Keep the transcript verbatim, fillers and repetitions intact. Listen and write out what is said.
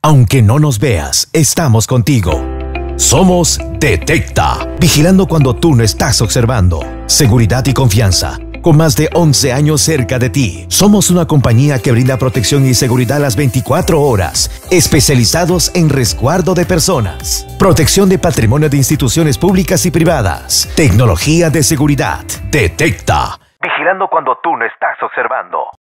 Aunque no nos veas, estamos contigo. Somos Detecta, vigilando cuando tú no estás observando. Seguridad y confianza, con más de once años cerca de ti. Somos una compañía que brinda protección y seguridad las veinticuatro horas, especializados en resguardo de personas, protección de patrimonio de instituciones públicas y privadas, tecnología de seguridad. Detecta, vigilando cuando tú no estás observando.